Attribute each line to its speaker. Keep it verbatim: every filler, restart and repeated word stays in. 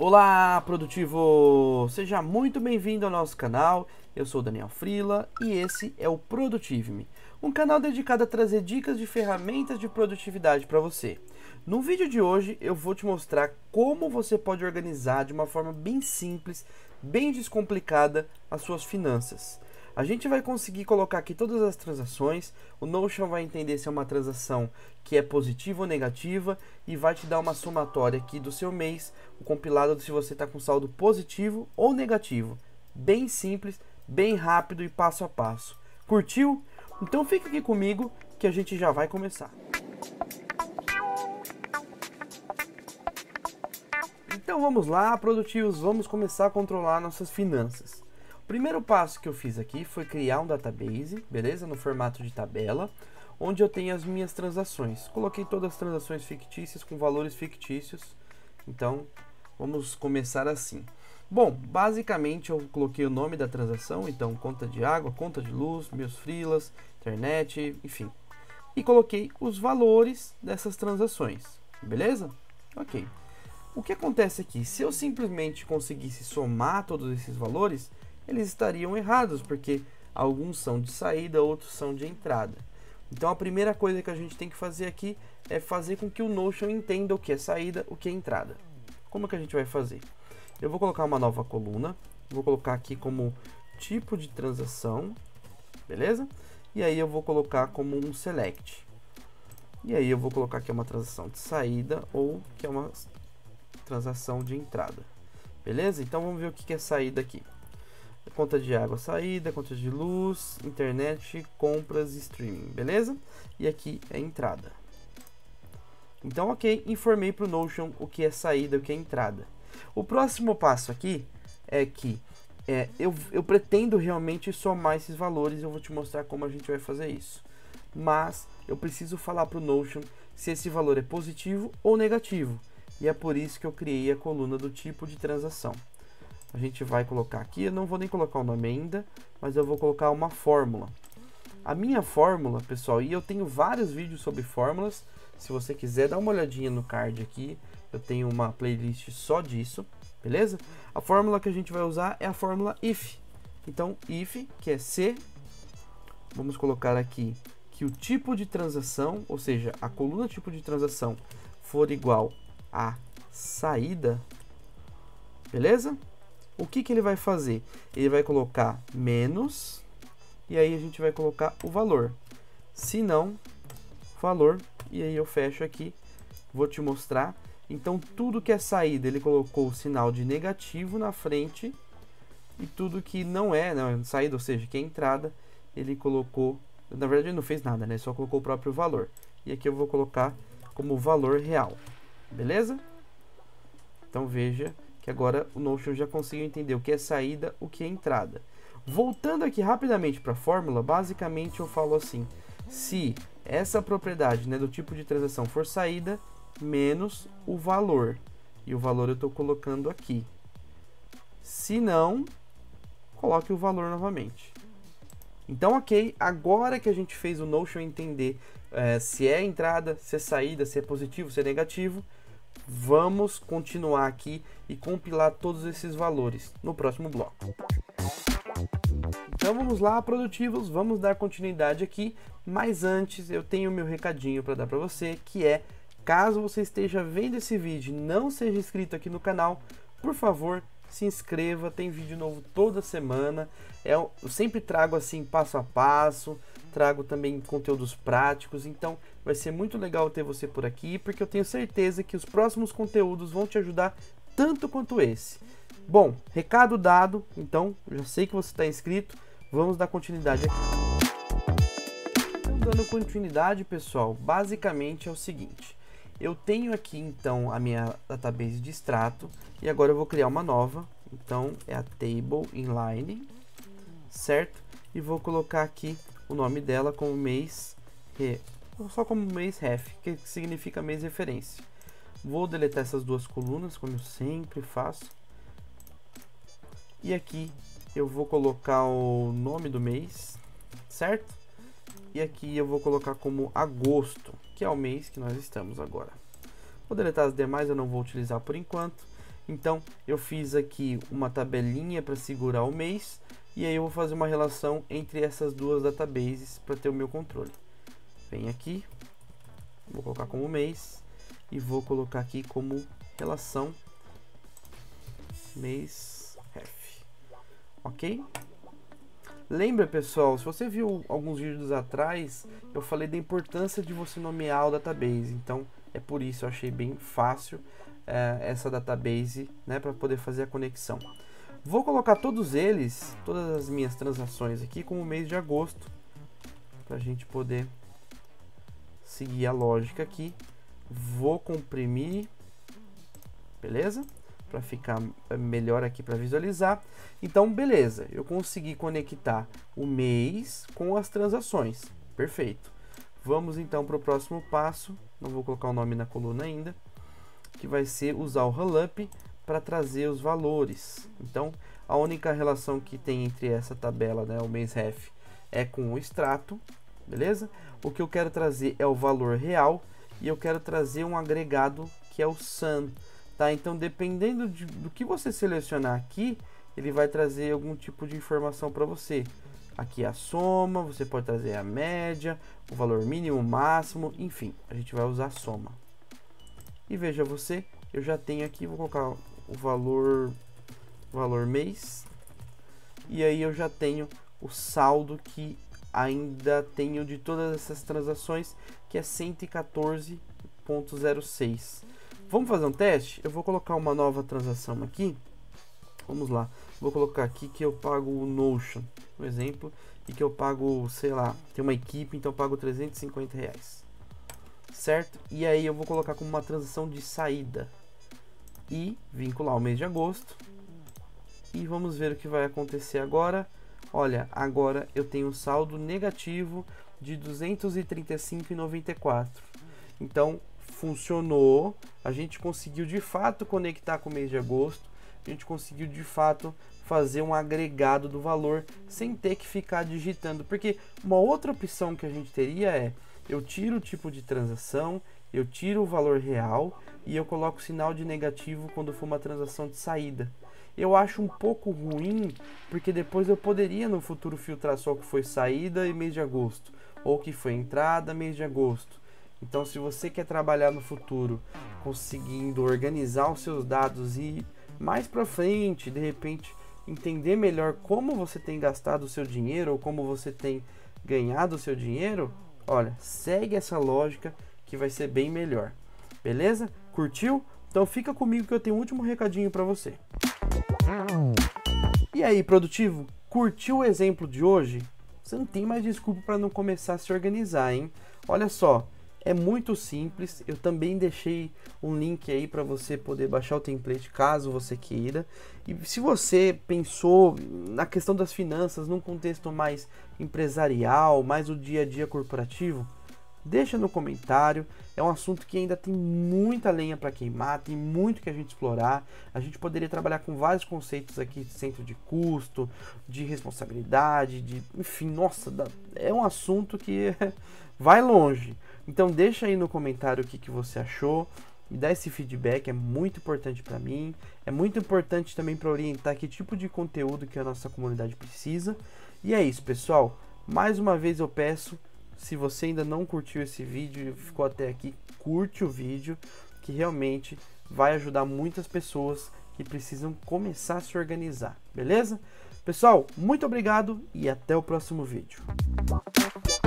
Speaker 1: Olá, produtivo! Seja muito bem-vindo ao nosso canal. Eu sou o Daniel Freela e esse é o Produtive-me, um canal dedicado a trazer dicas de ferramentas de produtividade para você. No vídeo de hoje eu vou te mostrar como você pode organizar de uma forma bem simples, bem descomplicada as suas finanças. A gente vai conseguir colocar aqui todas as transações, o Notion vai entender se é uma transação que é positiva ou negativa e vai te dar uma somatória aqui do seu mês, o compilado de se você está com saldo positivo ou negativo. Bem simples, bem rápido e passo a passo. Curtiu? Então fica aqui comigo que a gente já vai começar. Então vamos lá, produtivos, vamos começar a controlar nossas finanças. O primeiro passo que eu fiz aqui foi criar um database, beleza? No formato de tabela, onde eu tenho as minhas transações. Coloquei todas as transações fictícias com valores fictícios. Então, vamos começar assim. Bom, basicamente eu coloquei o nome da transação, então conta de água, conta de luz, meus freelas, internet, enfim. E coloquei os valores dessas transações, beleza? Ok. O que acontece aqui? Se eu simplesmente conseguisse somar todos esses valores, eles estariam errados, porque alguns são de saída, outros são de entrada. Então a primeira coisa que a gente tem que fazer aqui é fazer com que o Notion entenda o que é saída, o que é entrada. Como que a gente vai fazer? Eu vou colocar uma nova coluna, vou colocar aqui como tipo de transação, beleza? E aí eu vou colocar como um select. E aí eu vou colocar aqui uma transação de saída ou que é uma transação de entrada, beleza? Então vamos ver o que é saída aqui. Conta de água, saída, conta de luz, internet, compras, streaming, beleza? E aqui é entrada. Então, ok, informei para o Notion o que é saída, o que é entrada. O próximo passo aqui é que é, eu, eu pretendo realmente somar esses valores, eu vou te mostrar como a gente vai fazer isso. Mas eu preciso falar para o Notion se esse valor é positivo ou negativo. E é por isso que eu criei a coluna do tipo de transação. A gente vai colocar aqui, eu não vou nem colocar o nome ainda, mas eu vou colocar uma fórmula. A minha fórmula, pessoal, e eu tenho vários vídeos sobre fórmulas, se você quiser dar uma olhadinha no card aqui, eu tenho uma playlist só disso, beleza? A fórmula que a gente vai usar é a fórmula if. Então, if, que é se, vamos colocar aqui que o tipo de transação, ou seja, a coluna tipo de transação for igual a saída, beleza? O que que ele vai fazer? Ele vai colocar menos, e aí a gente vai colocar o valor. Se não, valor, e aí eu fecho aqui, vou te mostrar. Então, tudo que é saída, ele colocou o sinal de negativo na frente, e tudo que não é, não, saída, ou seja, que é entrada, ele colocou, na verdade ele não fez nada, né? Só colocou o próprio valor. E aqui eu vou colocar como valor real, beleza? Então, veja que agora o Notion já conseguiu entender o que é saída, o que é entrada. Voltando aqui rapidamente para a fórmula, basicamente eu falo assim, se essa propriedade, né, do tipo de transação for saída, menos o valor. E o valor eu estou colocando aqui. Se não, coloque o valor novamente. Então, ok, agora que a gente fez o Notion entender é, se é entrada, se é saída, se é positivo, se é negativo, vamos continuar aqui e compilar todos esses valores no próximo bloco. Então vamos lá, produtivos, vamos dar continuidade aqui, mas antes eu tenho meu recadinho para dar para você, que é, caso você esteja vendo esse vídeo e não seja inscrito aqui no canal, por favor, se inscreva, tem vídeo novo toda semana, eu sempre trago assim passo a passo, trago também conteúdos práticos, então vai ser muito legal ter você por aqui, porque eu tenho certeza que os próximos conteúdos vão te ajudar tanto quanto esse. Bom, recado dado, então, já sei que você está inscrito, vamos dar continuidade aqui. Então, dando continuidade, pessoal, basicamente é o seguinte, eu tenho aqui então a minha database de extrato, e agora eu vou criar uma nova, então é a table inline, certo? E vou colocar aqui o nome dela como mês, só como mês ref, que significa mês referência. Vou deletar essas duas colunas, como eu sempre faço. E aqui eu vou colocar o nome do mês, certo? E aqui eu vou colocar como agosto, que é o mês que nós estamos agora. Vou deletar as demais, eu não vou utilizar por enquanto. Então eu fiz aqui uma tabelinha para segurar o mês, e aí eu vou fazer uma relação entre essas duas databases para ter o meu controle. Vem aqui, vou colocar como mês e vou colocar aqui como relação mês ref, ok? Lembra, pessoal, se você viu alguns vídeos atrás, eu falei da importância de você nomear o database, então é por isso eu achei bem fácil é, essa database, né, para poder fazer a conexão. Vou colocar todos eles, todas as minhas transações aqui como mês de agosto, para a gente poder seguir a lógica aqui. Vou comprimir, beleza? Para ficar melhor aqui para visualizar. Então, beleza, eu consegui conectar o mês com as transações. Perfeito. Vamos então para o próximo passo. Não vou colocar o nome na coluna ainda, que vai ser usar o rollup para trazer os valores. Então, a única relação que tem entre essa tabela, né, o mês ref, é com o extrato, beleza? O que eu quero trazer é o valor real e eu quero trazer um agregado que é o sum. Tá? Então, dependendo de, do que você selecionar aqui, ele vai trazer algum tipo de informação para você. Aqui é a soma, você pode trazer a média, o valor mínimo, máximo, enfim, a gente vai usar a soma. E veja você, eu já tenho aqui, vou colocar o valor, valor mês, e aí eu já tenho o saldo que ainda tenho de todas essas transações, que é cento e quatorze vírgula zero seis. Vamos fazer um teste? Eu vou colocar uma nova transação aqui. Vamos lá. Vou colocar aqui que eu pago o Notion, por exemplo, e que eu pago, sei lá, tem uma equipe, então eu pago trezentos e cinquenta reais. Certo? E aí eu vou colocar como uma transação de saída. E vincular o mês de agosto. E vamos ver o que vai acontecer agora. Olha, agora eu tenho um saldo negativo de duzentos e trinta e cinco reais e noventa e quatro centavos. Então, funcionou, a gente conseguiu de fato conectar com o mês de agosto, a gente conseguiu de fato fazer um agregado do valor sem ter que ficar digitando, porque uma outra opção que a gente teria é, eu tiro o tipo de transação, eu tiro o valor real e eu coloco o sinal de negativo quando for uma transação de saída. Eu acho um pouco ruim, porque depois eu poderia no futuro filtrar só o que foi saída e mês de agosto, ou que foi entrada, mês de agosto. Então, se você quer trabalhar no futuro conseguindo organizar os seus dados e mais para frente, de repente, entender melhor como você tem gastado o seu dinheiro ou como você tem ganhado o seu dinheiro, olha, segue essa lógica que vai ser bem melhor. Beleza? Curtiu? Então fica comigo que eu tenho um último recadinho para você. E aí, produtivo? Curtiu o exemplo de hoje? Você não tem mais desculpa para não começar a se organizar, hein? Olha só. É muito simples, eu também deixei um link aí para você poder baixar o template caso você queira. E se você pensou na questão das finanças num contexto mais empresarial, mais o dia a dia corporativo, deixa no comentário. É um assunto que ainda tem muita lenha para queimar, tem muito que a gente explorar. A gente poderia trabalhar com vários conceitos aqui de centro de custo, de responsabilidade, de, enfim, nossa, é um assunto que vai longe. Então deixa aí no comentário o que, que você achou, me dá esse feedback, é muito importante para mim, é muito importante também para orientar que tipo de conteúdo que a nossa comunidade precisa. E é isso, pessoal, mais uma vez eu peço, se você ainda não curtiu esse vídeo e ficou até aqui, curte o vídeo, que realmente vai ajudar muitas pessoas que precisam começar a se organizar, beleza? Pessoal, muito obrigado e até o próximo vídeo.